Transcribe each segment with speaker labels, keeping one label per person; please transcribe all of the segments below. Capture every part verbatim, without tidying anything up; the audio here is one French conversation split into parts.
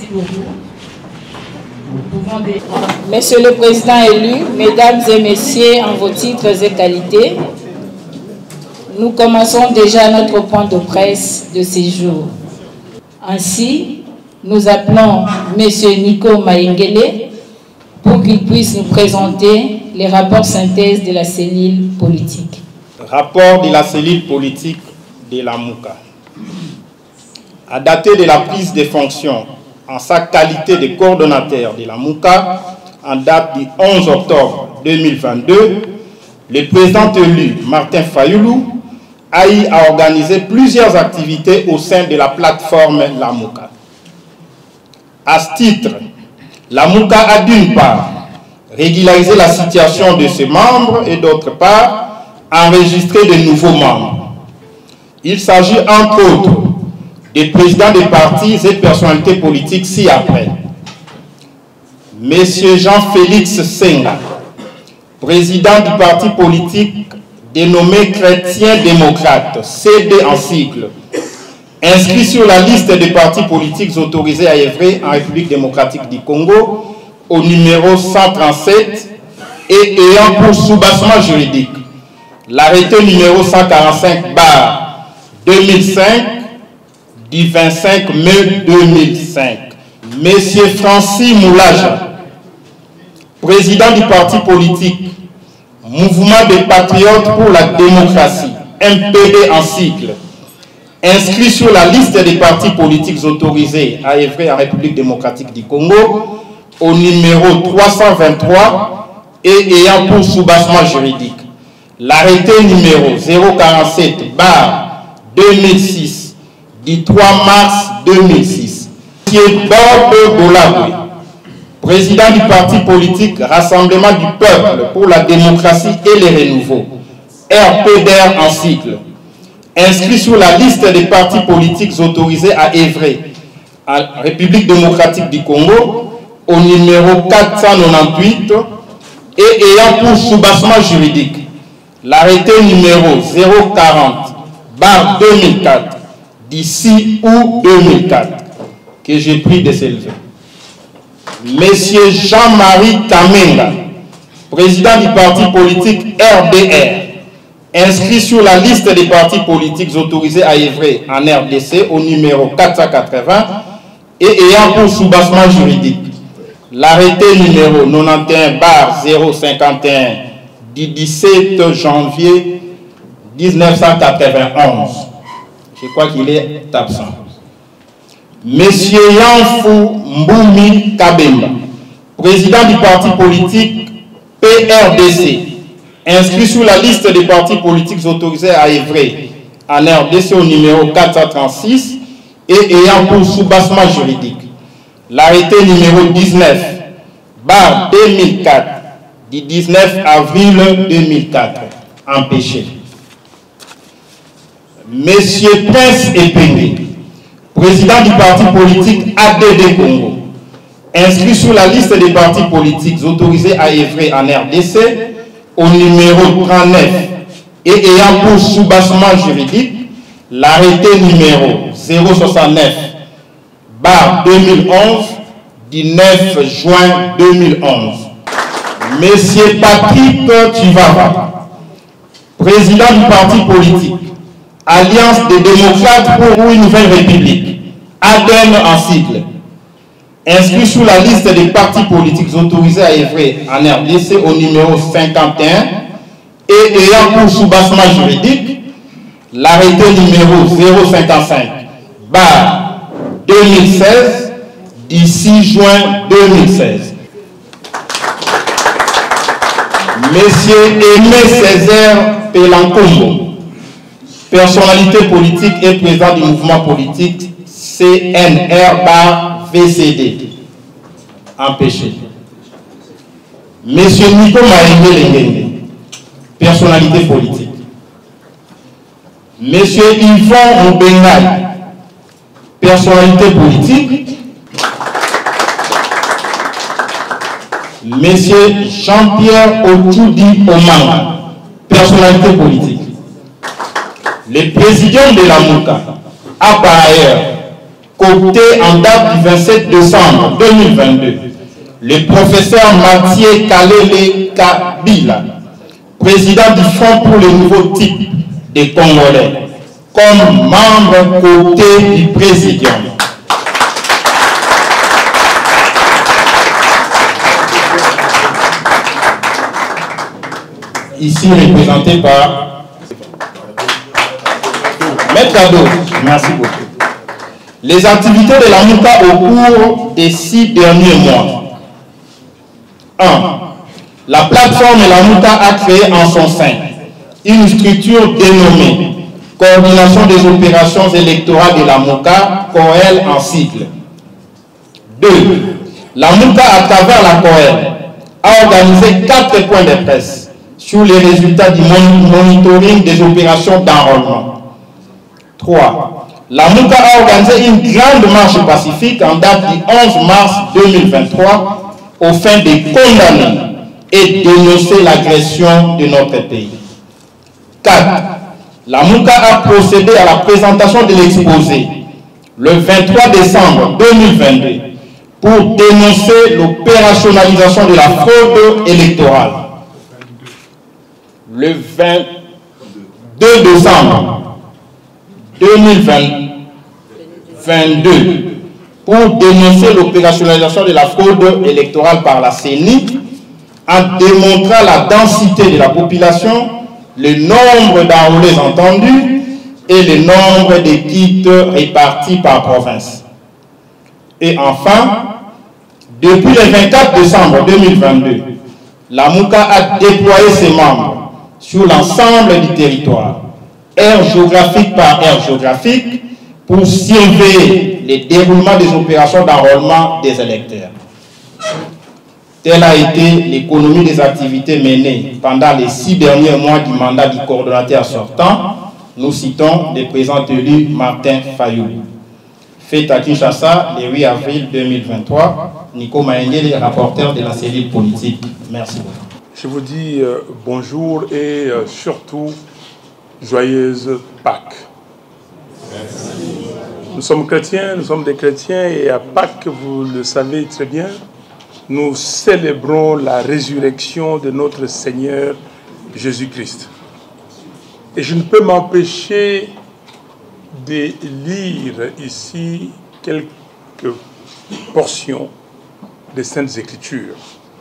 Speaker 1: pour vous. Nous pouvons dire...
Speaker 2: Monsieur le Président élu, Mesdames et Messieurs, en vos titres et qualités, nous commençons déjà notre point de presse de ces jours. Ainsi, nous appelons Monsieur Nico Maïngele pour qu'il puisse nous présenter les rapports synthèse de la cellule politique.
Speaker 3: Rapport de la cellule politique de la Mouka. À dater de la prise de fonction en sa qualité de coordonnateur de la Mouka, en date du onze octobre deux mille vingt-deux, le président élu Martin Fayoulou a eu à organiser plusieurs activités au sein de la plateforme La Mouka. À ce titre, la Mouka a d'une part régularisé la situation de ses membres et d'autre part enregistré de nouveaux membres. Il s'agit entre autres des présidents des partis et personnalités politiques ci-après. Monsieur Jean-Félix Senga, président du parti politique dénommé Chrétien démocrate, C D en sigle, inscrit sur la liste des partis politiques autorisés à œuvrer en République démocratique du Congo au numéro cent trente-sept et ayant pour soubassement juridique l'arrêté numéro cent quarante-cinq barre deux mille cinq du vingt-cinq mai deux mille cinq. Monsieur Francis Moulaja, président du parti politique Mouvement des Patriotes pour la démocratie, M P D en sigle, inscrit sur la liste des partis politiques autorisés à œuvrer en République démocratique du Congo au numéro trois cent vingt-trois et ayant pour soubassement juridique l'arrêté numéro zéro quarante-sept barre deux mille six du trois mars deux mille six. M. Bob Bolabwe, président du parti politique Rassemblement du Peuple pour la démocratie et les renouveaux, R P D R en sigle, inscrit sur la liste des partis politiques autorisés à œuvrer en République démocratique du Congo au numéro quatre cent quatre-vingt-dix-huit et ayant pour soubassement juridique l'arrêté numéro zéro quarante barre deux mille quatre du six août deux mille quatre que j'ai pris de s'élever. Monsieur Jean-Marie Kamenga, président du parti politique R D R, inscrit sur la liste des partis politiques autorisés à œuvrer en R D C au numéro quatre cent quatre-vingts et ayant pour soubassement juridique l'arrêté numéro quatre-vingt-onze barre zéro cinquante et un du dix-sept janvier mille neuf cent quatre-vingt-onze. Je crois qu'il est absent. Monsieur Yanfou Mboumi Kabemba, président du parti politique P R D C, inscrit sur la liste des partis politiques autorisés à œuvrer en R D C au numéro quatre cent trente-six et ayant pour soubassement juridique l'arrêté numéro dix-neuf barre deux mille quatre du dix-neuf avril deux mille quatre, empêché. Monsieur Prince Epenge, président du parti politique A D D Congo, inscrit sur la liste des partis politiques autorisés à œuvrer en R D C au numéro trente-neuf et ayant pour soubassement juridique l'arrêté numéro zéro soixante-neuf barre deux mille onze du neuf juin deux mille onze. Monsieur Patrick Chivava, président du parti politique Alliance des démocrates pour une nouvelle république, A D N en sigle, inscrit sur la liste des partis politiques autorisés à œuvrer en R D C au numéro cinquante et un et ayant pour soubassement juridique l'arrêté numéro zéro cinquante-cinq barre deux mille seize du six juin deux mille seize. Monsieur Aimé Césaire Pelankombo, personnalité politique et président du mouvement politique C N R V C D, empêché. Monsieur Nico Maïngele, personnalité politique. Monsieur Yvon Mbengaï, personnalité politique. Monsieur Jean-Pierre Otudi Omanga, personnalité politique. Le président de la Mouka a par ailleurs coopté en date du vingt-sept décembre deux mille vingt-deux, le professeur Mathieu Kalele Kabila, président du Front pour le nouveau type des Congolais, comme membre coopté du Présidium. Ici représenté par Maître Ado. Merci beaucoup. Les activités de la Mouka au cours des six derniers mois. un. La plateforme La Mouka a créé en son sein une structure dénommée Coordination des opérations électorales de la Mouka, C O E L en sigle. deux. La Mouka, à travers la C O E L, a organisé quatre points de presse sur les résultats du monitoring des opérations d'enrôlement. trois. La Mouka a organisé une grande marche pacifique en date du onze mars deux mille vingt-trois au fin de condamner et dénoncer l'agression de notre pays. quatre. La Mouka a procédé à la présentation de l'exposé le vingt-trois décembre deux mille vingt-deux pour dénoncer l'opérationnalisation de la fraude électorale. Le vingt-deux décembre deux mille vingt-deux pour dénoncer l'opérationnalisation de la fraude électorale par la C E N I en démontrant la densité de la population, le nombre d'enrôlés entendus et le nombre de kits répartis par province. Et enfin, depuis le vingt-quatre décembre deux mille vingt-deux, la Mouka a déployé ses membres sur l'ensemble du territoire, aire géographique par aire géographique, pour surveiller le déroulement des opérations d'enrôlement des électeurs. Telle a été l'économie des activités menées pendant les six derniers mois du mandat du coordonnateur sortant. Nous citons le président élu Martin Fayoulou. Fait à Kinshasa le huit avril deux mille vingt-trois. Nico Maengele, rapporteur de la cellule politique. Merci beaucoup.
Speaker 4: Je vous dis euh, bonjour et euh, surtout joyeuse Pâques. Merci. Nous sommes chrétiens, nous sommes des chrétiens et à Pâques, vous le savez très bien, nous célébrons la résurrection de notre Seigneur Jésus-Christ. Et je ne peux m'empêcher de lire ici quelques portions des Saintes Écritures.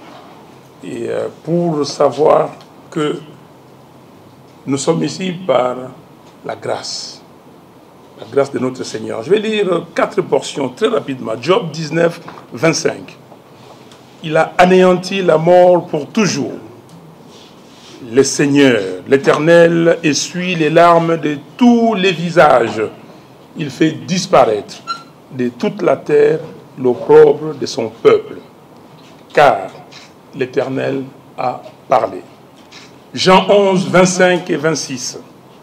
Speaker 4: Et pour savoir que nous sommes ici par la grâce, la grâce de notre Seigneur. Je vais lire quatre portions très rapidement. Job dix-neuf, vingt-cinq. Il a anéanti la mort pour toujours. Le Seigneur, l'Éternel, essuie les larmes de tous les visages. Il fait disparaître de toute la terre l'opprobre de son peuple. Car l'Éternel a parlé. Jean onze, vingt-cinq et vingt-six.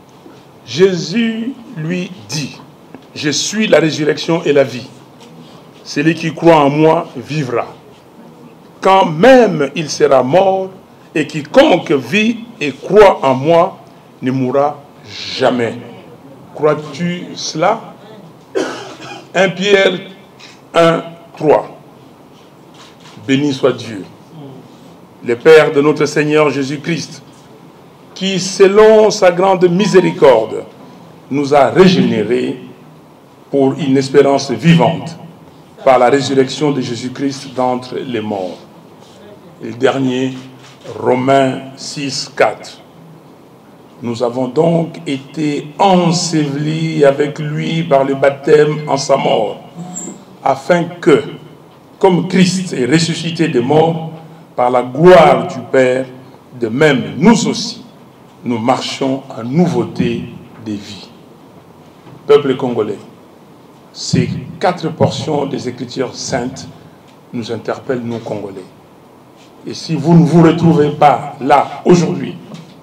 Speaker 4: Jésus lui dit, « Je suis la résurrection et la vie. Celui qui croit en moi vivra. Quand même il sera mort, et quiconque vit et croit en moi ne mourra jamais. » Crois-tu cela? un Pierre un, trois. Béni soit Dieu, le Père de notre Seigneur Jésus-Christ, qui, selon sa grande miséricorde, nous a régénérés pour une espérance vivante par la résurrection de Jésus-Christ d'entre les morts. Et le dernier, Romains six, quatre. Nous avons donc été ensevelis avec lui par le baptême en sa mort, afin que, comme Christ est ressuscité des morts, par la gloire du Père, de même nous aussi, nous marchons en nouveauté des vies. Peuple congolais, ces quatre portions des Écritures saintes nous interpellent, nous Congolais. Et si vous ne vous retrouvez pas là, aujourd'hui,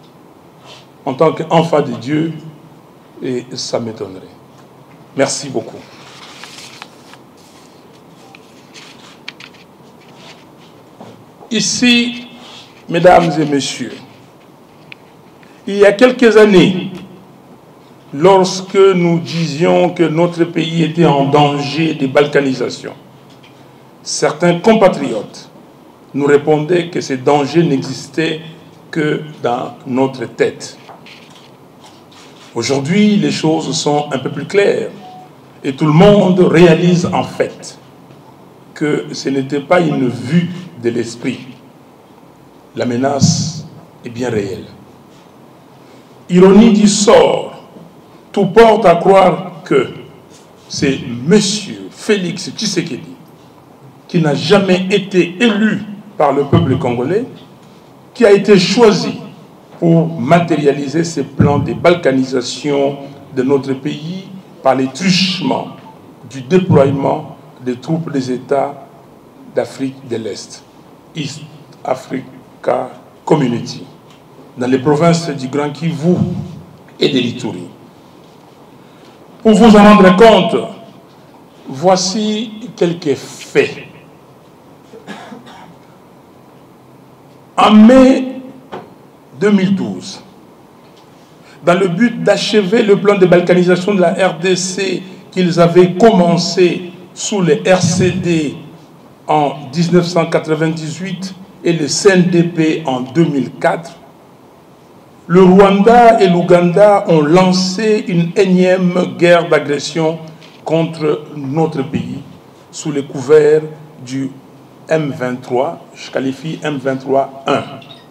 Speaker 4: en tant qu'enfant de Dieu, et ça m'étonnerait. Merci beaucoup. Ici, mesdames et messieurs, il y a quelques années, lorsque nous disions que notre pays était en danger de balkanisation, certains compatriotes nous répondaient que ces dangers n'existaient que dans notre tête. Aujourd'hui, les choses sont un peu plus claires et tout le monde réalise en fait que ce n'était pas une vue de l'esprit. La menace est bien réelle. Ironie du sort, tout porte à croire que c'est M. Félix Tshisekedi, qui n'a jamais été élu par le peuple congolais, qui a été choisi pour matérialiser ces plans de balkanisation de notre pays par les truchements du déploiement des troupes des États d'Afrique de l'Est, East Africa Community, dans les provinces du Grand Kivu et de l'Ituri. Pour vous en rendre compte, voici quelques faits. En mai deux mille douze, dans le but d'achever le plan de balkanisation de la R D C qu'ils avaient commencé sous les R C D en mille neuf cent quatre-vingt-dix-huit et le C N D P en deux mille quatre, le Rwanda et l'Ouganda ont lancé une énième guerre d'agression contre notre pays sous le couvert du M vingt-trois, je qualifie M vingt-trois un.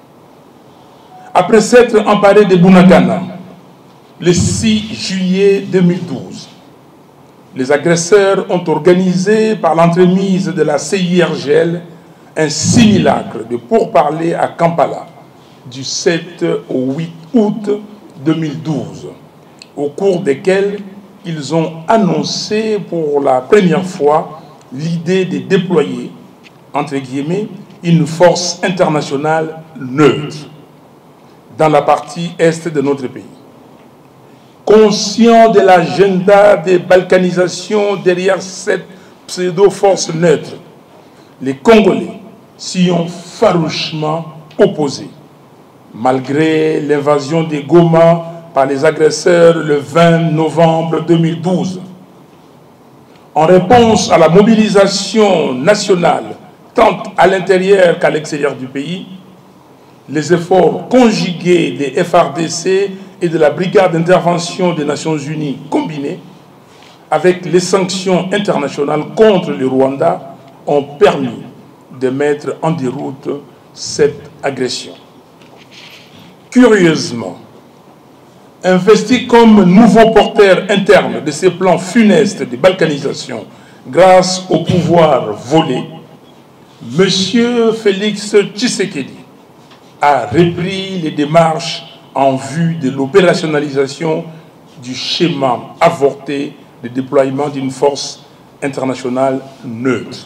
Speaker 4: Après s'être emparé de Bunagana, le six juillet deux mille douze, les agresseurs ont organisé par l'entremise de la C I R G L un simulacre de pourparlers à Kampala du sept au huit août deux mille douze, au cours desquels ils ont annoncé pour la première fois l'idée de déployer, entre guillemets, une force internationale neutre dans la partie est de notre pays. Conscient de l'agenda de balkanisation derrière cette pseudo-force neutre, les Congolais s'y ont farouchement opposés, malgré l'invasion des Goma par les agresseurs le vingt novembre deux mille douze. En réponse à la mobilisation nationale, tant à l'intérieur qu'à l'extérieur du pays, les efforts conjugués des F R D C et de la Brigade d'intervention des Nations Unies combinés avec les sanctions internationales contre le Rwanda ont permis de mettre en déroute cette agression. Curieusement, investi comme nouveau porteur interne de ces plans funestes de balkanisation grâce au pouvoir volé, M. Félix Tshisekedi a repris les démarches en vue de l'opérationnalisation du schéma avorté de déploiement d'une force internationale neutre.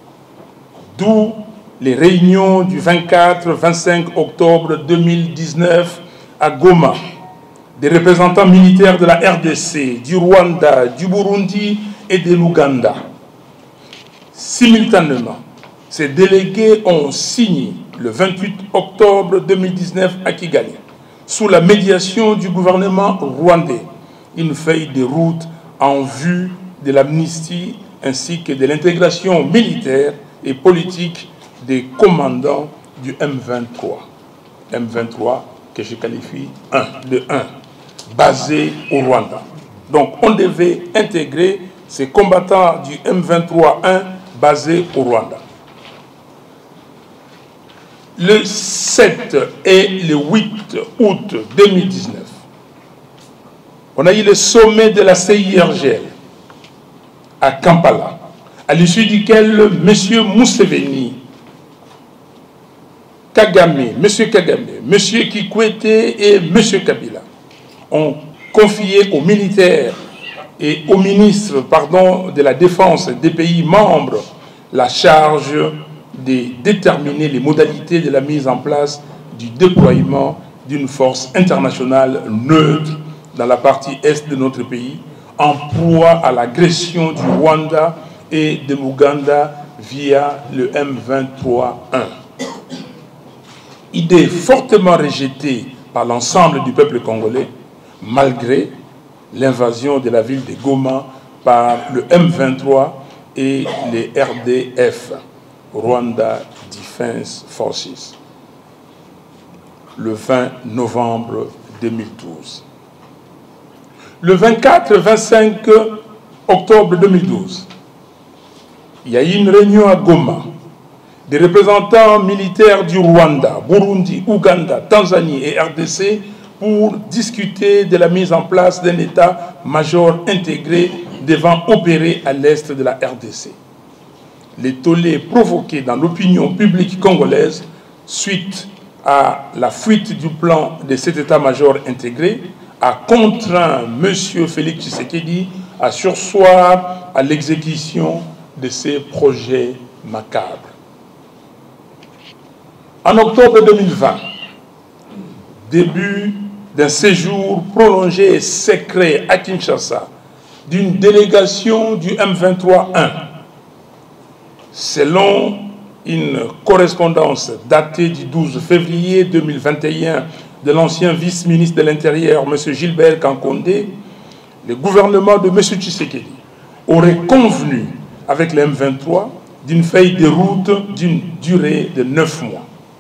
Speaker 4: D'où les réunions du vingt-quatre vingt-cinq octobre deux mille dix-neuf à Goma, des représentants militaires de la R D C, du Rwanda, du Burundi et de l'Ouganda. Simultanément, ces délégués ont signé le vingt-huit octobre deux mille dix-neuf à Kigali, sous la médiation du gouvernement rwandais, une feuille de route en vue de l'amnistie ainsi que de l'intégration militaire et politique des commandants du M vingt-trois. M vingt-trois que je qualifie de un, basé au Rwanda. Donc on devait intégrer ces combattants du M vingt-trois un basés au Rwanda. Le sept et le huit août deux mille dix-neuf, on a eu le sommet de la C I R G L à Kampala, à l'issue duquel M. Museveni, Kagame, M. Kagame, M. Kikwete et M. Kabila ont confié aux militaires et aux ministres pardon, de la défense des pays membres la charge de déterminer les modalités de la mise en place du déploiement d'une force internationale neutre dans la partie est de notre pays, en proie à l'agression du Rwanda et de l'Ouganda via le M vingt-trois un. Idée fortement rejetée par l'ensemble du peuple congolais, malgré l'invasion de la ville de Goma par le M vingt-trois et les R D F, Rwanda Defense Forces, le vingt novembre deux mille douze. Le vingt-quatre vingt-cinq octobre deux mille douze, il y a eu une réunion à Goma des représentants militaires du Rwanda, Burundi, Ouganda, Tanzanie et R D C pour discuter de la mise en place d'un état-major intégré devant opérer à l'est de la R D C. Les tollés provoqués dans l'opinion publique congolaise suite à la fuite du plan de cet état-major intégré a contraint M. Félix Tshisekedi à surseoir à l'exécution de ces projets macabres. En octobre deux mille vingt, début d'un séjour prolongé et secret à Kinshasa d'une délégation du M vingt-trois un. Selon une correspondance datée du douze février deux mille vingt et un de l'ancien vice-ministre de l'Intérieur, M. Gilbert Kankondé, le gouvernement de M. Tshisekedi aurait convenu avec le M vingt-trois d'une feuille de route d'une durée de neuf mois.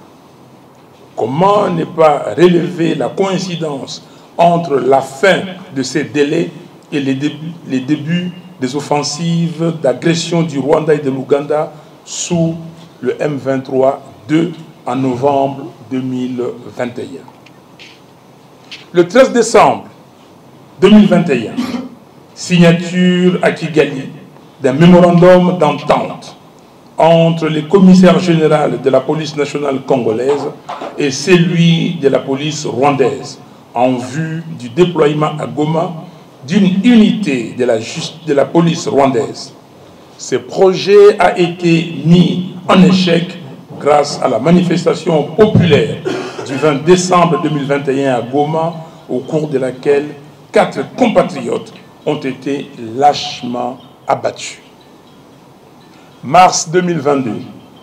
Speaker 4: Comment ne pas relever la coïncidence entre la fin de ces délais et les débuts, les débuts des offensives d'agression du Rwanda et de l'Ouganda sous le M vingt-trois deux en novembre deux mille vingt et un. Le treize décembre deux mille vingt et un, signature à Kigali d'un mémorandum d'entente entre le commissaire général de la police nationale congolaise et celui de la police rwandaise en vue du déploiement à Goma d'une unité de la, de la police rwandaise. Ce projet a été mis en échec grâce à la manifestation populaire du vingt décembre deux mille vingt et un à Goma, au cours de laquelle quatre compatriotes ont été lâchement abattus. Mars deux mille vingt-deux,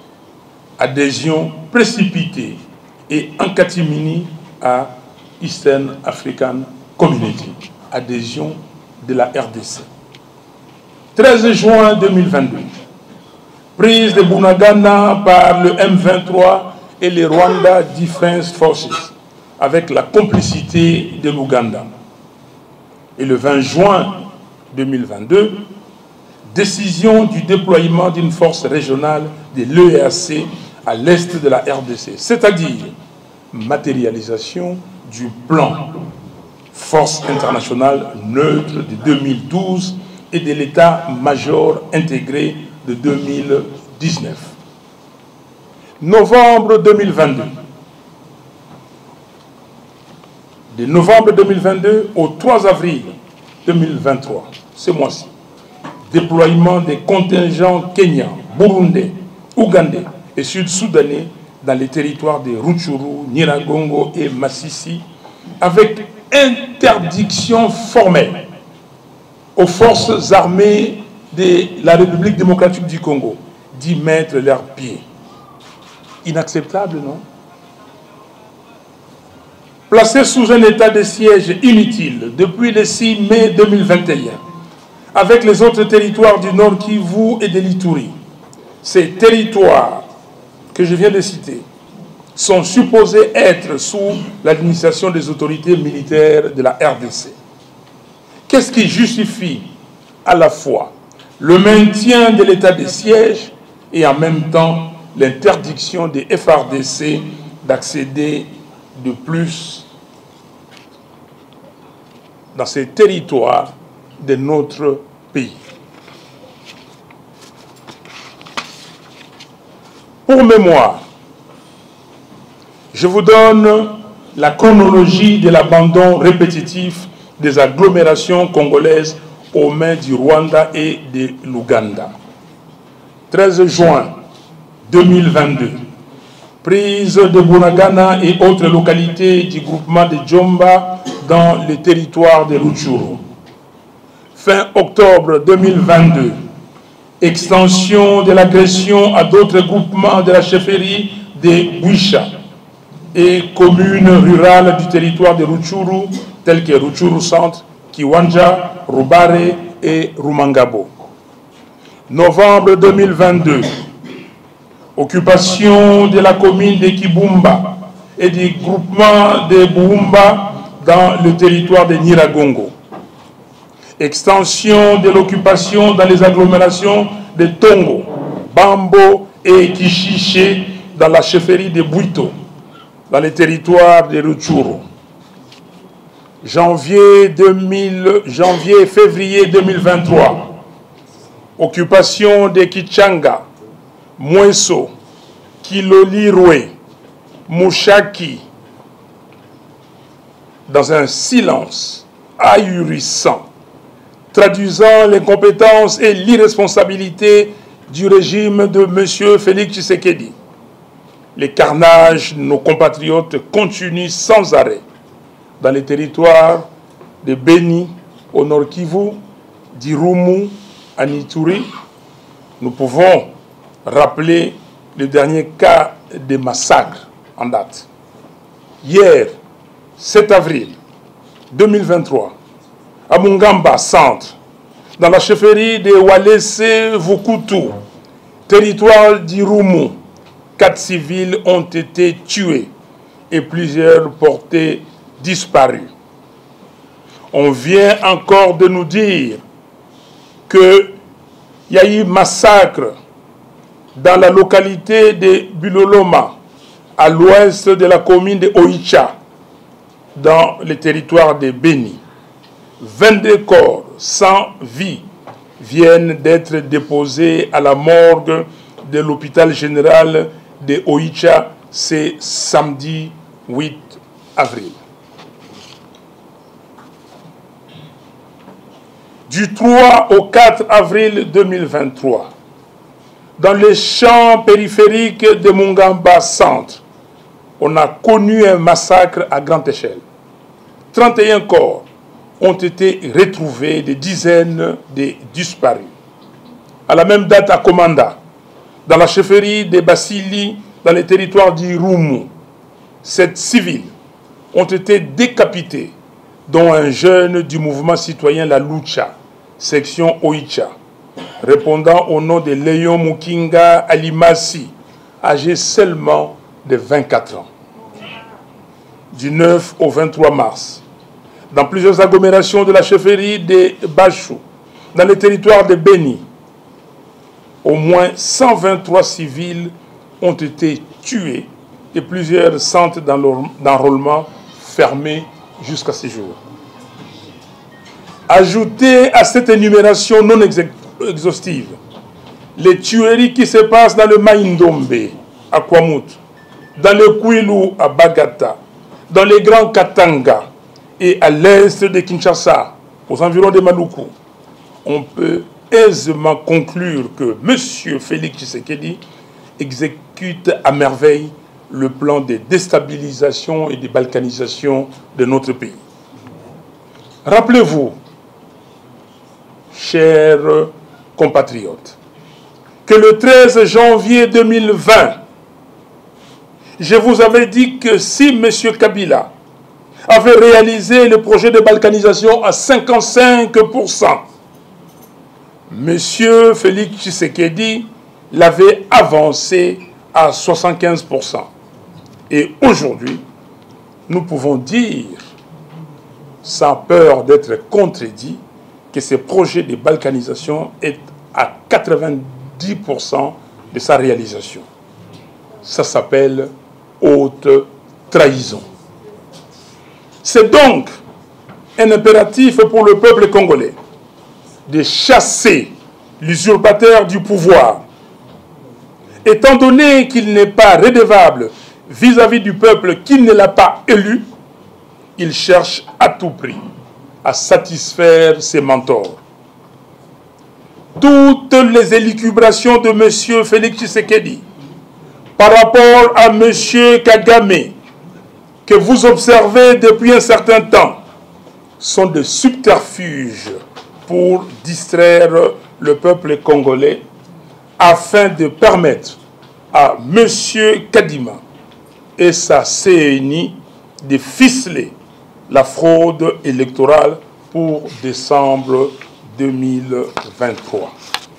Speaker 4: adhésion précipitée et en catimini à Eastern African Community, adhésion de la R D C. treize juin deux mille vingt-deux, prise de Bunagana par le M vingt-trois et les Rwanda Defense Forces, avec la complicité de l'Ouganda. Et le vingt juin deux mille vingt-deux, décision du déploiement d'une force régionale de l'E A C à l'est de la R D C, c'est-à-dire matérialisation du plan Force internationale neutre de deux mille douze et de l'état-major intégré de deux mille dix-neuf. Novembre deux mille vingt-deux. De novembre deux mille vingt-deux au trois avril deux mille vingt-trois, ce mois-ci, déploiement des contingents kenyans, burundais, ougandais et sud-soudanais dans les territoires de Rutshuru, Nyiragongo et Masisi, avec interdiction formelle aux forces armées de la République démocratique du Congo d'y mettre leurs pieds. Inacceptable, non? Placé sous un état de siège inutile depuis le six mai deux mille vingt et un, avec les autres territoires du Nord Kivu et de l'Ituri. Ces territoires que je viens de citer sont supposés être sous l'administration des autorités militaires de la R D C. Qu'est-ce qui justifie à la fois le maintien de l'état de siège et en même temps l'interdiction des F R D C d'accéder de plus dans ces territoires de notre pays? Pour mémoire, je vous donne la chronologie de l'abandon répétitif des agglomérations congolaises aux mains du Rwanda et de l'Ouganda. treize juin deux mille vingt-deux, prise de Bunagana et autres localités du groupement de Djomba dans le territoire de Rutshuru. Fin octobre deux mille vingt-deux, extension de l'agression à d'autres groupements de la chefferie de Bouicha et communes rurales du territoire de Rutshuru, telles que Rutshuru Centre, Kiwanja, Rubare et Rumangabo. Novembre deux mille vingt-deux, occupation de la commune de Kibumba et du groupement de Boumba dans le territoire de Nyiragongo. Extension de l'occupation dans les agglomérations de Tongo, Bambo et Kishiché dans la chefferie de Bouito, dans les territoires de Rutshuru. Janvier deux mille, janvier février deux mille vingt-trois, occupation de Kichanga, Mweso, Kilolirwe, Mouchaki, dans un silence ahurissant, traduisant l'incompétence et l'irresponsabilité du régime de M. Félix Tshisekedi. Les carnages de nos compatriotes continuent sans arrêt dans les territoires de Beni, au Nord Kivu, d'Irumu, à Ituri. Nous pouvons rappeler le dernier cas de massacre en date. Hier, sept avril deux mille vingt-trois, à Mungamba Centre, dans la chefferie de Walese Vukutu, territoire d'Irumu, quatre civils ont été tués et plusieurs portés disparus. On vient encore de nous dire qu'il y a eu massacre dans la localité de Buloloma, à l'ouest de la commune de Oicha, dans le territoire de Beni. vingt-deux corps sans vie viennent d'être déposés à la morgue de l'hôpital général de Oicha, c'est samedi huit avril. Du trois au quatre avril deux mille vingt-trois, dans les champs périphériques de Mungamba Centre, on a connu un massacre à grande échelle. trente et un corps ont été retrouvés, des dizaines de disparus. À la même date à Komanda, dans la chefferie de Basili, dans les territoires d'Irumu, sept civils ont été décapités, dont un jeune du mouvement citoyen La Lucha, section Oicha, répondant au nom de Léon Mukinga Alimasi, âgé seulement de vingt-quatre ans. Du neuf au vingt-trois mars, dans plusieurs agglomérations de la chefferie de Bachou, dans les territoires de Beni, au moins cent vingt-trois civils ont été tués et plusieurs centres d'enrôlement fermés jusqu'à ce jour. Ajoutez à cette énumération non exhaustive les tueries qui se passent dans le Maïndombe, à Kwamut, dans le Kwilu, à Bagata, dans les Grands Katanga et à l'est de Kinshasa, aux environs de Maluku. On peut aisément conclure que M. Félix Tshisekedi exécute à merveille le plan de déstabilisation et de balkanisation de notre pays. Rappelez-vous, chers compatriotes, que le treize janvier deux mille vingt, je vous avais dit que si M. Kabila avait réalisé le projet de balkanisation à cinquante-cinq pour cent, M. Félix Tshisekedi l'avait avancé à soixante-quinze pour cent. Et aujourd'hui, nous pouvons dire, sans peur d'être contredit, que ce projet de balkanisation est à quatre-vingt-dix pour cent de sa réalisation. Ça s'appelle haute trahison. C'est donc un impératif pour le peuple congolais de chasser l'usurpateur du pouvoir. Étant donné qu'il n'est pas redevable vis-à-vis du peuple qui ne l'a pas élu, il cherche à tout prix à satisfaire ses mentors. Toutes les élucubrations de M. Félix Tshisekedi par rapport à M. Kagame, que vous observez depuis un certain temps, sont des subterfuges pour distraire le peuple congolais afin de permettre à M. Kadima et sa C E N I de ficeler la fraude électorale pour décembre deux mille vingt-trois.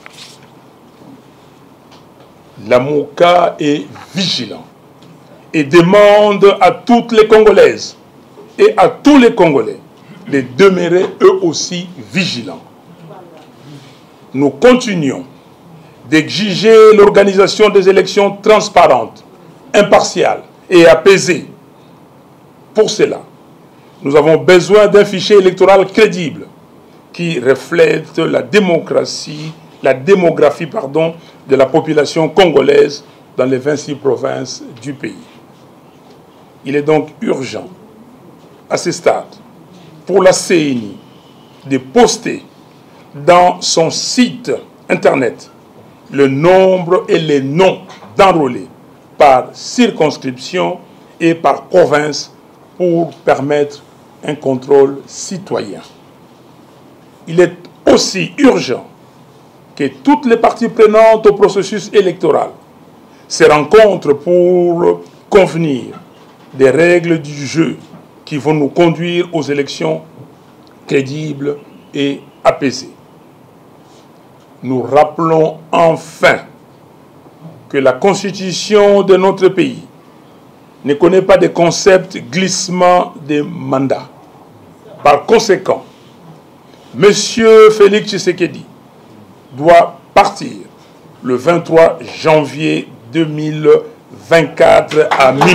Speaker 4: La MOCA est vigilant et demande à toutes les Congolaises et à tous les Congolais de demeurer eux aussi vigilants. Nous continuons d'exiger l'organisation des élections transparentes, impartiales et apaisées. Pour cela, nous avons besoin d'un fichier électoral crédible qui reflète la démocratie, la démographie pardon, de la population congolaise dans les vingt-six provinces du pays. Il est donc urgent, à ce stade, pour la C N I de poster dans son site Internet le nombre et les noms d'enrôlés par circonscription et par province pour permettre un contrôle citoyen. Il est aussi urgent que toutes les parties prenantes au processus électoral se rencontrent pour convenir des règles du jeu qui vont nous conduire aux élections crédibles et apaisées. Nous rappelons enfin que la constitution de notre pays ne connaît pas de concept glissement des mandats. Par conséquent, M. Félix Tshisekedi doit partir le vingt-trois janvier deux mille vingt-quatre à minuit.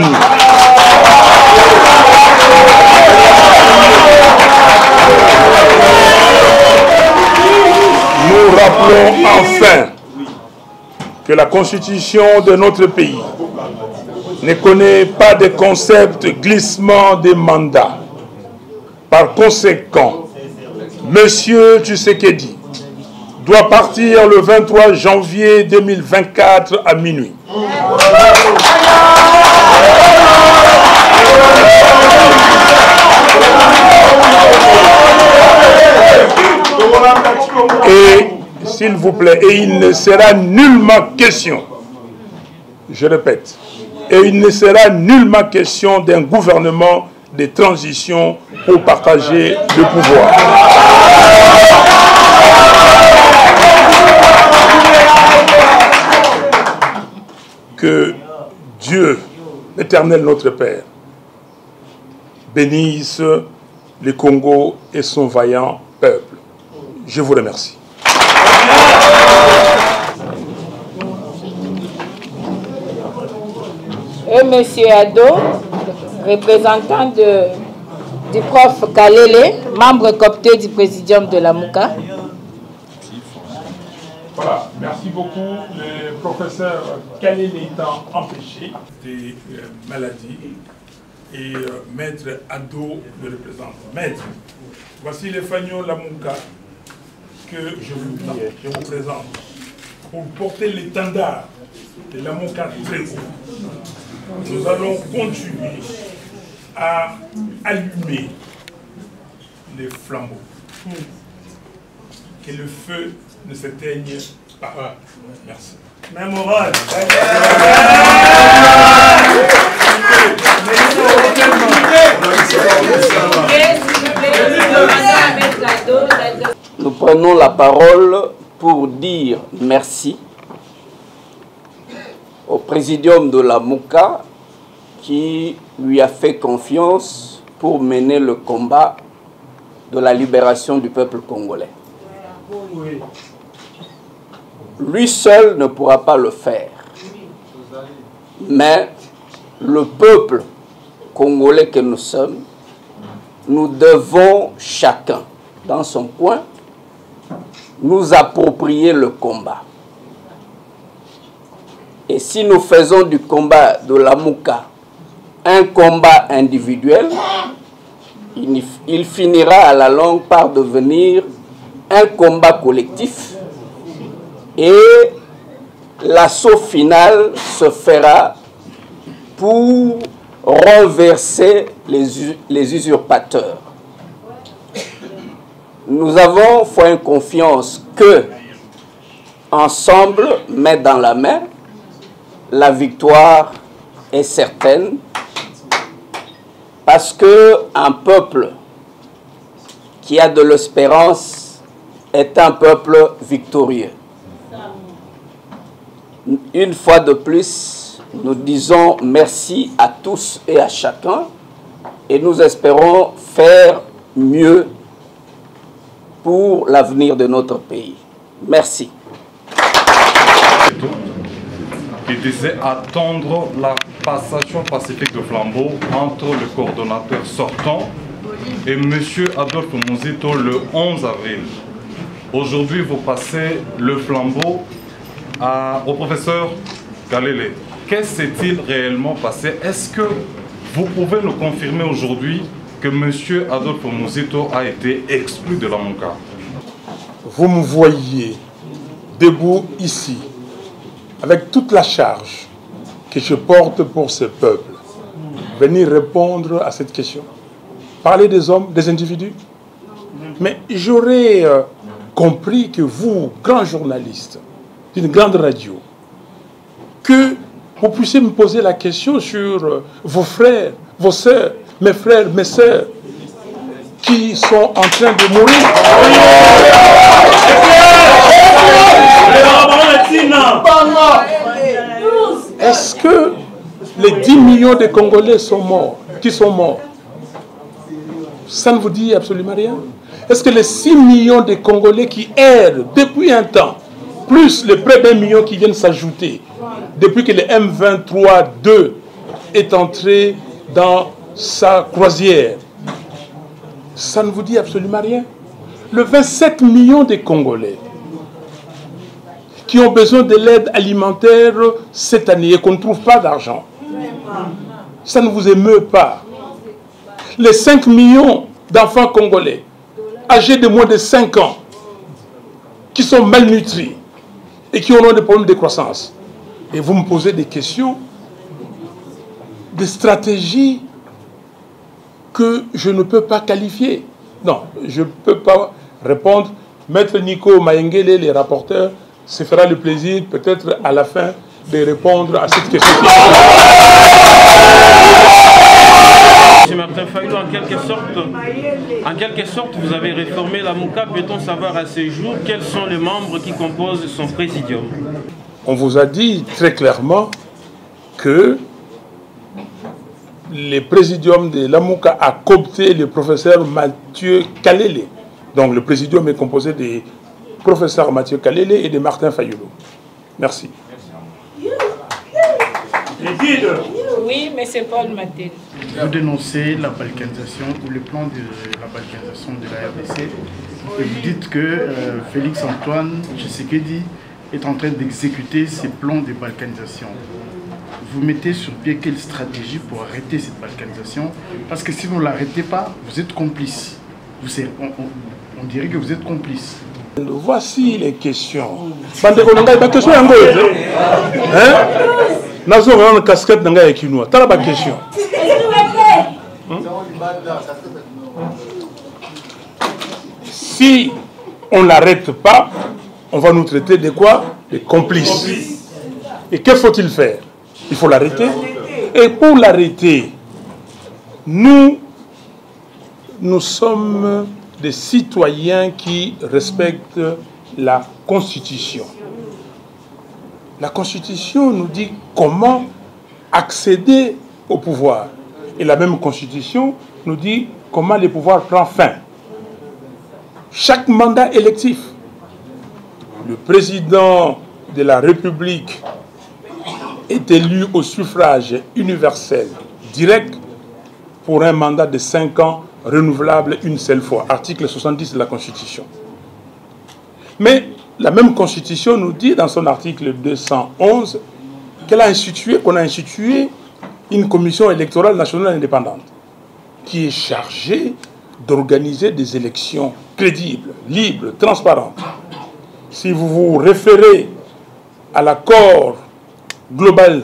Speaker 4: Nous rappelons enfin que la constitution de notre pays ne connaît pas de concept glissement des mandats. Par conséquent, M. Tshisekedi doit partir le vingt-trois janvier deux mille vingt-quatre à minuit. Et, s'il vous plaît, et il ne sera nullement question, je répète, et il ne sera nullement question d'un gouvernement de transition pour partager le pouvoir. Que Dieu, l'Éternel notre Père, bénisse le Congo et son vaillant peuple. Je vous remercie.
Speaker 2: Et M. Ado, représentant de, du prof Kalele, membre copté du présidium de la MOCA.
Speaker 4: Voilà, merci beaucoup. Le professeur Kalele étant empêché des euh, maladies et euh, Maître Ado le représente. Maître, voici les fanions de la MOCA que je vous, je vous présente pour porter l'étendard de la MOCA très haut. Nous allons continuer à allumer les flambeaux. Que le feu ne s'éteigne pas. Merci. Même oral.
Speaker 5: Nous prenons la parole pour dire merci au présidium de la MOCA qui lui a fait confiance pour mener le combat de la libération du peuple congolais. Lui seul ne pourra pas le faire, mais le peuple congolais que nous sommes, nous devons chacun, dans son coin, nous approprier le combat. Et si nous faisons du combat de la MOCA un combat individuel, il, il finira à la longue par devenir un combat collectif et l'assaut final se fera pour renverser les, les usurpateurs. Nous avons fait confiance que, ensemble, main dans la main, la victoire est certaine, parce qu'un peuple qui a de l'espérance est un peuple victorieux. Une fois de plus, nous disons merci à tous et à chacun et nous espérons faire mieux pour l'avenir de notre pays. Merci.
Speaker 6: Qui disait attendre la passation pacifique de flambeau entre le coordonnateur sortant et M. Adolphe Muzito le onze avril. Aujourd'hui, vous passez le flambeau à, au professeur Kalele. Qu'est-ce qui s'est-il réellement passé? Est-ce que vous pouvez nous confirmer aujourd'hui que M. Adolphe Muzito a été exclu de la Mouka?
Speaker 4: Vous me voyez debout ici, avec toute la charge que je porte pour ce peuple, venir répondre à cette question. Parler des hommes, des individus. Mais j'aurais euh, compris que vous, grands journalistes d'une grande radio, que vous puissiez me poser la question sur euh, vos frères, vos sœurs, mes frères, mes sœurs, qui sont en train de mourir. Est-ce que les dix millions de Congolais sont morts, qui sont morts? Ça ne vous dit absolument rien? Est-ce que les six millions de Congolais qui errent depuis un temps, plus les près d'un million qui viennent s'ajouter, depuis que le M vingt-trois deux est entré dans sa croisière, ça ne vous dit absolument rien? Le vingt-sept millions de Congolais qui ont besoin de l'aide alimentaire cette année et qu'on ne trouve pas d'argent, ça ne vous émeut pas? Les cinq millions d'enfants congolais âgés de moins de cinq ans qui sont malnutris et qui auront des problèmes de croissance. Et vous me posez des questions, des stratégies que je ne peux pas qualifier. Non, je ne peux pas répondre. Maître Nico Maengele, les rapporteurs, se fera le plaisir peut-être à la fin de répondre à cette question.
Speaker 7: Monsieur Martin Fayulu, en quelque sorte, en quelque sorte, vous avez réformé la Mouka. Peut-on savoir à ce jour quels sont les membres qui composent son présidium?
Speaker 4: On vous a dit très clairement que le présidium de la Mouka a coopté le professeur Mathieu Kalele. Donc le présidium est composé des professeurs Mathieu Kalele et de Martin Fayulu. Merci.
Speaker 2: Oui, M. Paul Matel.
Speaker 8: Vous dénoncez la balkanisation ou le plan de la balkanisation de la R D C et vous dites que euh, Félix Antoine Tshisekedi est en train d'exécuter ses plans de balkanisation. Vous mettez sur pied quelle stratégie pour arrêter cette balkanisation? Parce que si vous ne l'arrêtez pas, vous êtes complice. Vous, on, on, on dirait que vous êtes complice.
Speaker 4: Voici les questions. Hein? Nazo une casquette dans la question. T'as la question. Si on ne l'arrête pas, on va nous traiter de quoi? De complices. Et que faut-il faire? Il faut l'arrêter. Et pour l'arrêter, nous, nous sommes des citoyens qui respectent la Constitution. La Constitution nous dit comment accéder au pouvoir. Et la même Constitution nous dit comment le pouvoir prend fin. Chaque mandat électif, le président de la République est élu au suffrage universel direct pour un mandat de cinq ans renouvelable une seule fois. Article soixante-dix de la Constitution. Mais la même Constitution nous dit dans son article deux cent onze qu'elle a institué, qu'on a institué une commission électorale nationale indépendante qui est chargée d'organiser des élections crédibles, libres, transparentes. Si vous vous référez à l'accord global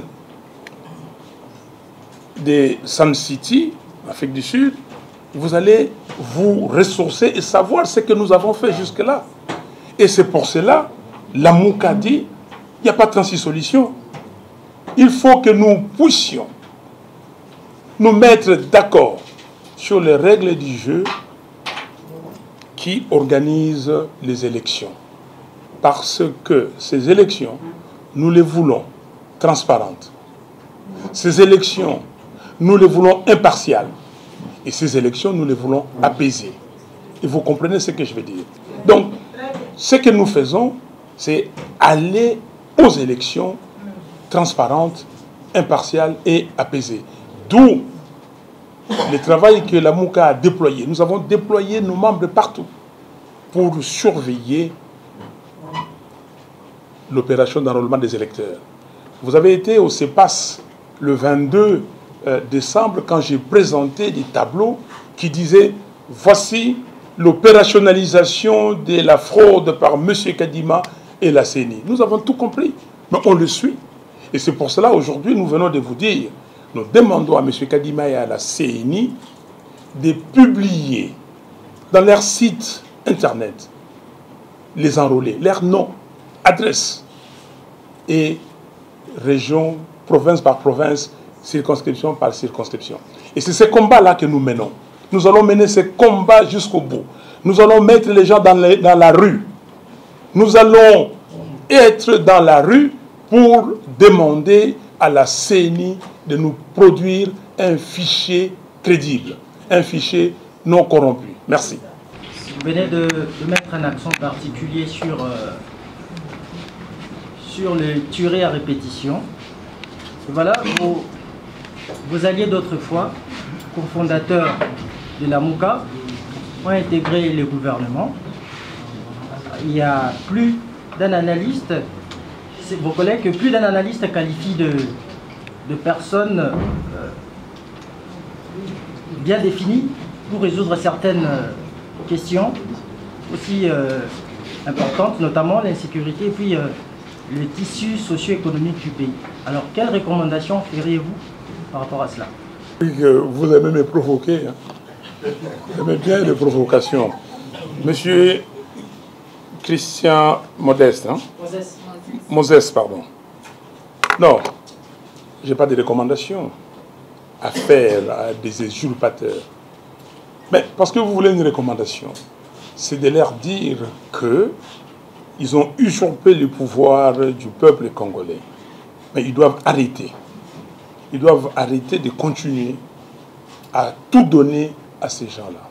Speaker 4: de Sun City, Afrique du Sud, vous allez vous ressourcer et savoir ce que nous avons fait jusque-là. Et c'est pour cela, la Mouka dit, il n'y a pas de trente-six solutions. Il faut que nous puissions nous mettre d'accord sur les règles du jeu qui organise les élections. Parce que ces élections, nous les voulons transparentes. Ces élections, nous les voulons impartiales. Et ces élections, nous les voulons apaisées. Et vous comprenez ce que je veux dire. Donc, ce que nous faisons, c'est aller aux élections transparentes, impartiales et apaisées. D'où le travail que la Mouka a déployé. Nous avons déployé nos membres partout pour surveiller l'opération d'enrôlement des électeurs. Vous avez été au C E P A S le vingt-deux décembre quand j'ai présenté des tableaux qui disaient « Voici l'opérationnalisation de la fraude par M. Kadima et la C E N I ». Nous avons tout compris, mais on le suit. Et c'est pour cela, aujourd'hui, nous venons de vous dire, nous demandons à M. Kadima et à la C E N I de publier dans leur site internet les enrôlés, leurs noms, adresses et région, province par province, circonscription par circonscription. Et c'est ce combat-là que nous menons. Nous allons mener ce combat jusqu'au bout. Nous allons mettre les gens dans, les, dans la rue. Nous allons être dans la rue pour demander à la C E N I de nous produire un fichier crédible, un fichier non corrompu. Merci.
Speaker 9: Vous venez de, de mettre un accent particulier sur, euh, sur les tueries à répétition. Et voilà, vos, vos alliés d'autrefois, cofondateurs de la Mouka, ont intégré le gouvernement. Il y a plus d'un analyste, vos collègues, plus d'un analyste qualifie de, de personnes euh, bien définies pour résoudre certaines questions aussi euh, importantes, notamment l'insécurité et puis euh, le tissu socio-économique du pays. Alors, quelles recommandations feriez-vous par rapport à cela?
Speaker 4: Vous aimez me provoquer. Hein. Vous aimez bien les provocations. Monsieur Christian Modeste, hein? Moses. Moses, pardon. Non, je n'ai pas de recommandations à faire à des usurpateurs. Mais parce que vous voulez une recommandation, c'est de leur dire qu'ils ont usurpé le pouvoir du peuple congolais. Mais ils doivent arrêter. Ils doivent arrêter de continuer à tout donner à ces gens-là.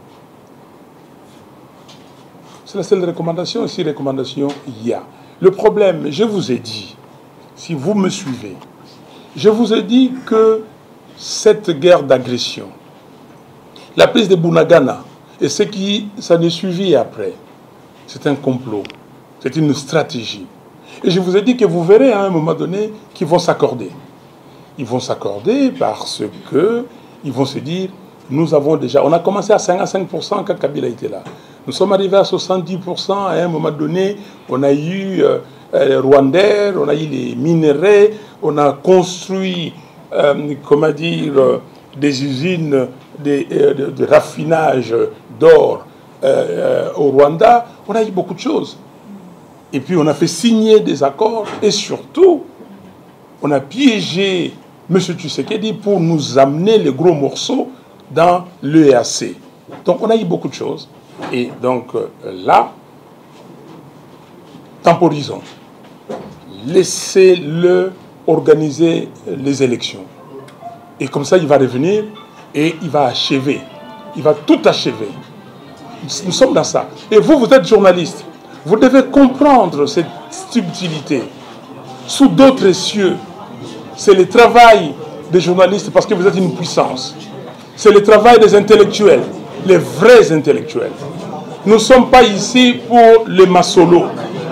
Speaker 4: C'est la seule recommandation. Si recommandation il y a. Le problème, je vous ai dit, si vous me suivez, je vous ai dit que cette guerre d'agression, la prise de Bunagana et ce qui s'en est suivi après, c'est un complot, c'est une stratégie. Et je vous ai dit que vous verrez à un moment donné qu'ils vont s'accorder. Ils vont s'accorder parce que ils vont se dire, nous avons déjà, on a commencé à cinquante-cinq pour cent quand Kabila était là. Nous sommes arrivés à soixante-dix pour cent à un moment donné. On a eu euh, euh, Rwandair, on a eu les minerais, on a construit, euh, comment dire, euh, des usines de, euh, de, de raffinage d'or euh, euh, au Rwanda. On a eu beaucoup de choses. Et puis on a fait signer des accords et surtout, on a piégé M. Tshisekedi pour nous amener les gros morceaux dans l'E A C. Donc on a eu beaucoup de choses. Et donc là, temporisons. Laissez-le organiser les élections. Et comme ça, il va revenir et il va achever. Il va tout achever. Nous sommes dans ça. Et vous, vous êtes journaliste. Vous devez comprendre cette subtilité. Sous d'autres cieux, c'est le travail des journalistes parce que vous êtes une puissance. C'est le travail des intellectuels, les vrais intellectuels. Nous ne sommes pas ici pour le massolo.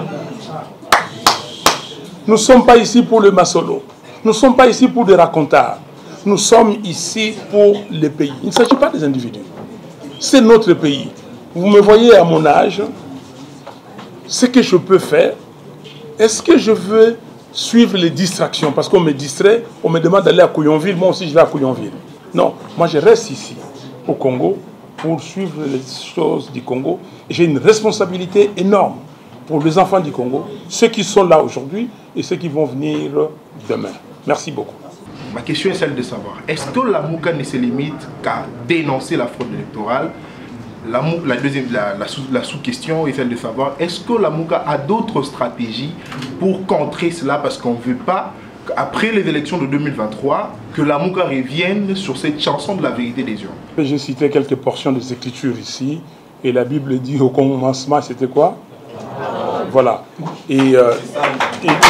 Speaker 4: Nous ne sommes pas ici pour le massolo. Nous ne sommes pas ici pour des racontards. Nous sommes ici pour le pays. Il ne s'agit pas des individus. C'est notre pays. Vous me voyez à mon âge, ce que je peux faire, est-ce que je veux suivre les distractions? Parce qu'on me distrait, on me demande d'aller à Couillonville, moi aussi je vais à Couillonville. Non, moi je reste ici, au Congo, pour suivre les choses du Congo. J'ai une responsabilité énorme pour les enfants du Congo, ceux qui sont là aujourd'hui et ceux qui vont venir demain. Merci beaucoup.
Speaker 10: Ma question est celle de savoir, est-ce que la Mouka ne se limite qu'à dénoncer la fraude électorale La, la deuxième, la, la, sous, la sous-question est celle de savoir, est-ce que la Mouka a d'autres stratégies pour contrer cela, parce qu'on ne veut pas, après les élections de deux mille vingt-trois, que la Mouka revienne sur cette chanson de la vérité des urnes.
Speaker 4: J'ai cité quelques portions des Écritures ici, et la Bible dit au commencement, c'était quoi? Voilà. Et, euh, et, et,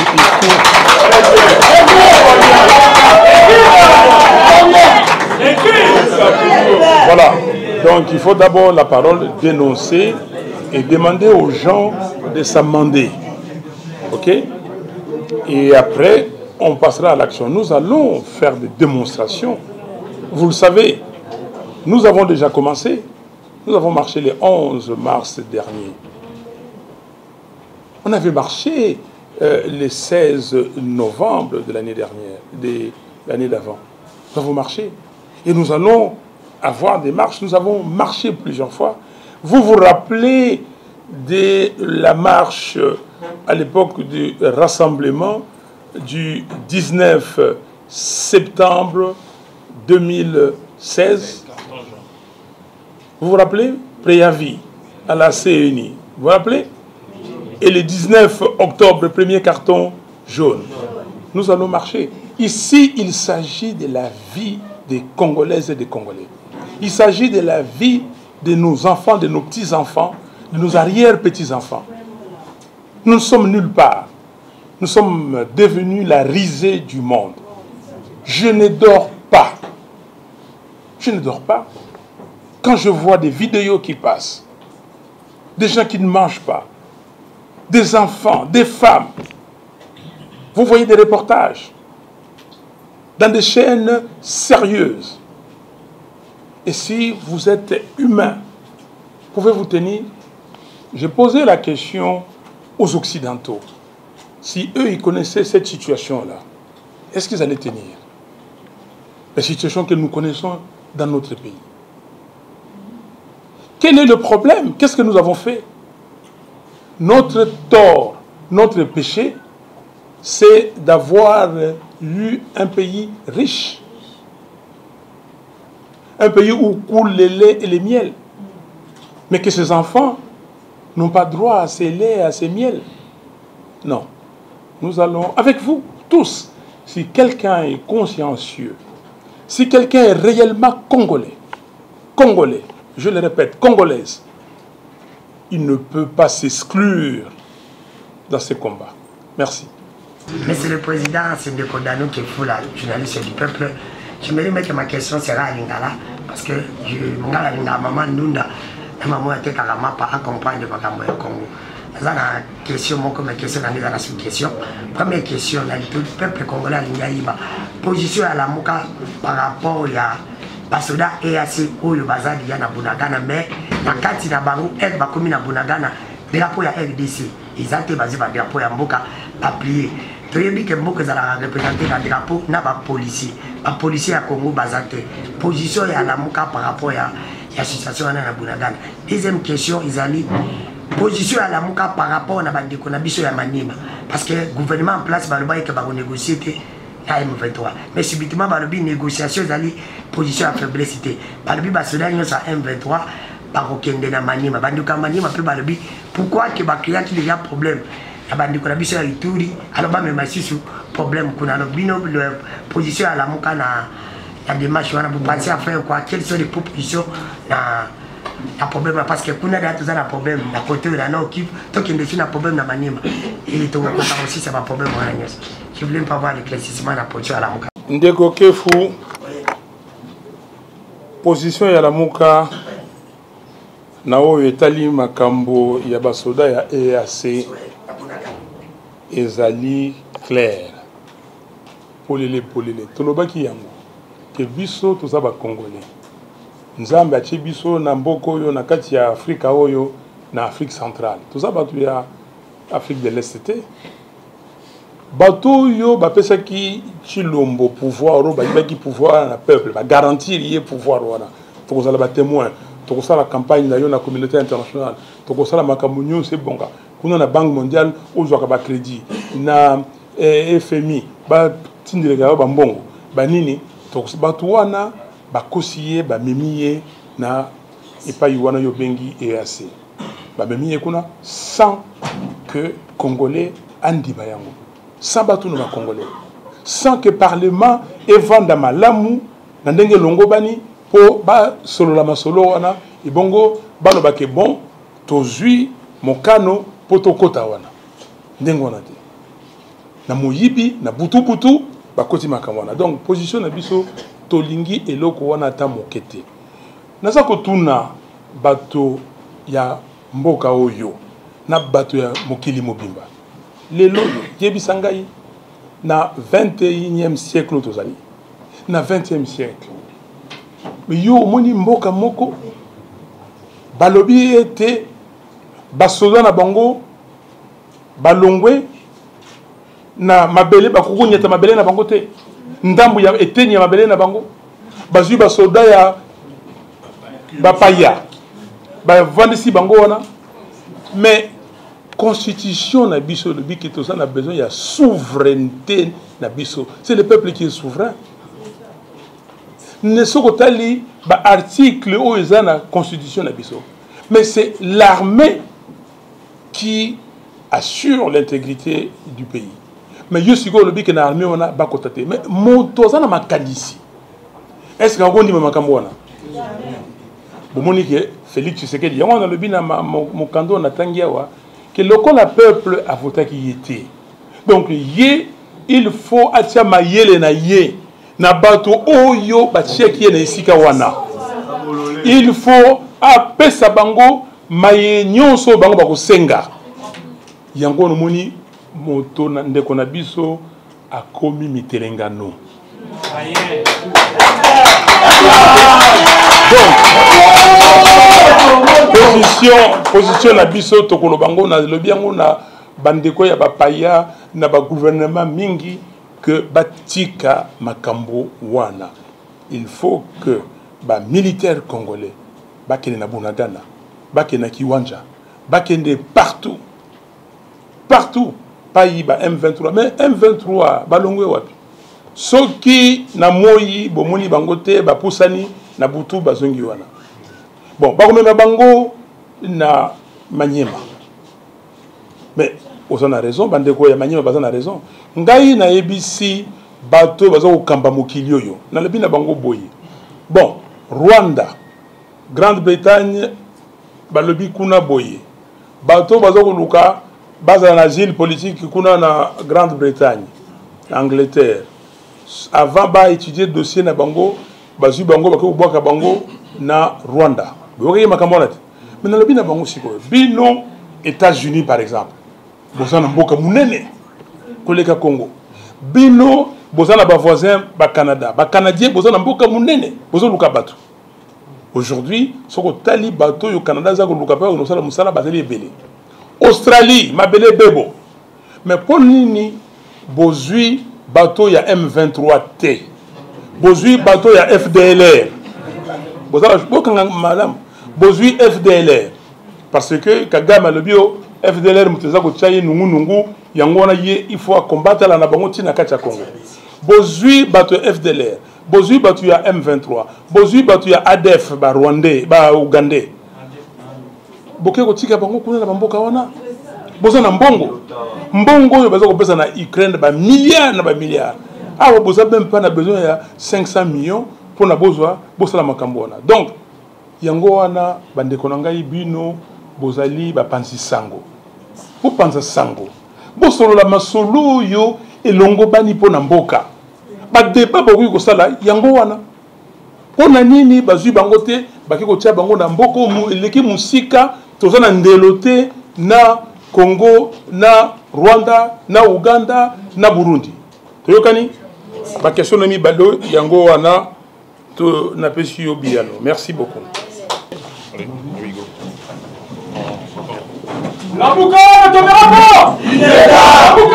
Speaker 4: et, et voilà. Donc il faut d'abord la parole dénoncer et demander aux gens de s'amender. Ok? Et après, on passera à l'action. Nous allons faire des démonstrations. Vous le savez, nous avons déjà commencé. Nous avons marché le onze mars dernier. On avait marché euh, le seize novembre de l'année dernière, de l'année d'avant. Nous avons marché. Et nous allons avoir des marches. Nous avons marché plusieurs fois. Vous vous rappelez de la marche à l'époque du rassemblement du dix-neuf septembre deux mille seize. Vous vous rappelez? Préavis à la C N I. Vous vous rappelez? Et le dix-neuf octobre, premier carton jaune. Nous allons marcher. Ici, il s'agit de la vie des Congolaises et des Congolais. Il s'agit de la vie de nos enfants, de nos petits-enfants, de nos arrière-petits-enfants. Nous ne sommes nulle part. Nous sommes devenus la risée du monde. Je ne dors pas. Je ne dors pas. Quand je vois des vidéos qui passent, des gens qui ne mangent pas, des enfants, des femmes, vous voyez des reportages dans des chaînes sérieuses. Et si vous êtes humain, pouvez-vous tenir? J'ai posé la question aux Occidentaux. Si eux, ils connaissaient cette situation-là, est-ce qu'ils allaient tenir? La situation que nous connaissons dans notre pays. Quel est le problème? Qu'est-ce que nous avons fait? Notre tort, notre péché, c'est d'avoir eu un pays riche. Un pays où coule le lait et le miel. Mais que ces enfants n'ont pas droit à ces laits et à ces miels. Non. Nous allons, avec vous, tous, si quelqu'un est consciencieux, si quelqu'un est réellement congolais, congolais, je le répète, congolaise, il ne peut pas s'exclure dans ces combats. Merci.
Speaker 11: Monsieur le Président, c'est de Kodano qui est fou là, journaliste du peuple. Je me dis que ma question sera à Lingala, parce que je Lingala Lingala, maman Nunda, et maman était à la map à accompagner le Congo. C'est une question, moi, comme question, dans la sous-question. Première question, le peuple congolais, Lingaïba, position à la Mouka par rapport à Basoda et à ce où le bazar il y a na Bunagana, mais la carte na Bango, elle va comme na Bunagana, drapeau ya R D C, ils ont été basés sur le drapeau ya Mboka, pas plié. Tu as dit que Mboka a représenté le drapeau, na ba policier, ba policier à Congo basate. Position ya la Mouka par rapport à la situation na Bunagana. Deuxième question, ils ont dit position à la Mouka par rapport à la Bandikonabiso ya Manima, parce que le gouvernement en place va le bailler que va négocier. M vingt-trois. Mais subitement, par le négociation, ils position à faiblesse. Par le basoda, ils ont M vingt-trois, par aucun de la manima. Bandouka manima, peut par le pourquoi que les clients qui ont problème? La bandouka biso à Ituri, alors même si sous problème qu'on a le bino, position à la Mouka na démarche, on a pensé à faire quoi? Quelles sont les propositions na un problème parce que qu'on a déjà un problème à côté de la non-équipe, tant qu'il y a un problème dans Manima. Et tout aussi, c'est un problème à la je voulais pas voir l'éclaircissement de la position à la Mouka.
Speaker 4: Ndeko Kefu, position à la Mouka, Nao Etali Makambo, Yabasoda, ya E A C, Ezali clair. Polele, polele. Tolobaki yango. Que biso, tout ça va congolais. Nzambe atie biso na mboko oyo na kati ya Afrika oyo na Afrique centrale. Tout ça batu ya Afrique de l'Est te. Bato yo bapesa ki chilombo pouvoir ro ba ki pouvoir na peuple ba garantir yé pouvoir wana. Toko sala ba témoin, toko sala campagne na yo na communauté internationale, toko sala makambo nyonso bonga. Kuna na Banque mondiale ozwaka ba crédit na eh, F M I ba tindira ba mbongo ba nini toko bato wana bakosiye bamemiye na et pas Yuana Yobengi et A C. Babemi Ekuna, sans que Congolais Andi Bayango, sans Batouna Congolais, sans que Parlement et Vandama Lamou, Nandenge Longobani, pour ba solo la masolo wana, et bongo, balobake bon, tozui, mokano, poto kota wana. Ndengo wana te. Na moyibi, na butu butu, bakoti makamwana. Donc, position na biso, tolingi eloko wana ta mokete. Naza kotuna bato ya mboka oyo na bato ya mokili mobimba lelo yebisa ngai na vingt et unième siècle tozali na vingtième siècle yo omoni mboka moko balobi ete basoda na bango balongwe na mabele bakukunyata mabele na bango te ndambu ya eteni ya mabele na bango bazui basoda ya bapaya ba vandisi bango wana mais constitution na biso le biki to ça a besoin de souveraineté na biso c'est le peuple qui est souverain ne sokotali ba article o eza na constitution na biso mais c'est l'armée qui assure l'intégrité du pays mais yo siko le biki na armée wana ba kotate mais moto za na makanisi est-ce que ngondi makambo wana bomoni que Félix Tshisekedi yango na lobi na mokando na tangiawa que le peuple a voté qui était donc yé il faut atia mayele na yé na bato oyo ba cheki na isika wana il faut apesa bango maye nyonso bango ba kosenga yango no moni moto na ndeko na biso akomi mitelengano position position na biso tokolo bango na lobi yango na bandeko ya bapaya na ba gouvernement mingi que batika makambo wana il faut que ba militaires congolais bakene na Bunagana bakene na Kiwanja bakene partout partout pays ba M vingt-trois mais M vingt-trois balongwe wapi soki na moyi bomoni bango te ba pusani na butu bazongi wana bon bakomema bango na Manyema mais on a raison bandeko ya Manyema baza na raison ngai na A B C bato bazo kamba mokili oyo na lebi na bango boyi bon Rwanda Grande-Bretagne balobi kuna boyi bato bazo koluka baza na asile politique kuna na Grande-Bretagne Angleterre avant ba étudier dossier na bango bazu bango bako bwaka bango na Rwanda boye makambo na te mais na lobi na bango siko bino États-Unis par exemple bozana mboka munene koleka Congo bino bozana ba voisin ba Canada ba Canadien bozana mboka munene bozo luka bato aujourd'hui soko tali bato yo Canada za ko luka pa no sala musala bazali ebele Australie mabele bebo mais pour nini bozui bato ya M vingt-trois T bozui bato ya F D L R bozala bokanga madame bozui F D L R parce que Kagame le bio F D L R muteza ko tchaye nungu nungu yango na ye il faut combattre la na bango tina kacha Congo bozui bato F D L R bozui bato ya M vingt-trois bozui bato ya A D F ba Rwandais ba Ougandais boke ko tika bango kuna na bamboka wana boza na mbongo mbongo yo baza ko pesa na Ukraine ba milliards na ba milliards ah boza même pas na besoin ya cinq cents millions pour na bozwa bosala makambo wana donc yango wana bandeko na ngai bino bozali ba pansi sango bo panza sango bo solo la masolo yo elongo bani po na mboka ba débat ba ko sala yango wana pona nini bazui bango te baki ko tia bango na mboko mu eleki musika tozana ndelote na Congo na Rwanda na Uganda na Burundi toyokani ba question mi balo yango wana to na pesi yo biano merci beaucoup.
Speaker 12: La Mouka ne tombera pas. Il est là.